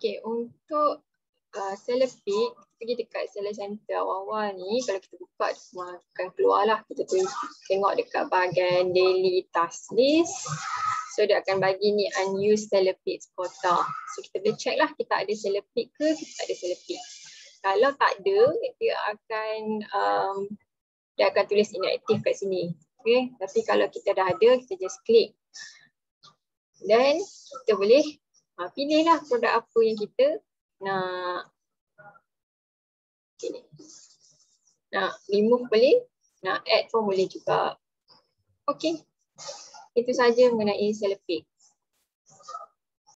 Okey, untuk seller pick, kita pergi dekat seller center awal-awal ni. Kalau kita buka, akan keluar lah. Kita tengok dekat bahagian daily task list. So dia akan bagi ni unused seller picks quota. So kita boleh check lah kita ada seller pick ke kita tak ada seller pick. Kalau tak ada, dia akan tulis inactive kat sini. Okay. Tapi kalau kita dah ada, kita just klik. Dan kita boleh pilih lah produk apa yang kita nak. Okay. Nak remove boleh, nak add pun boleh juga. Okay. Itu saja mengenai seller pick.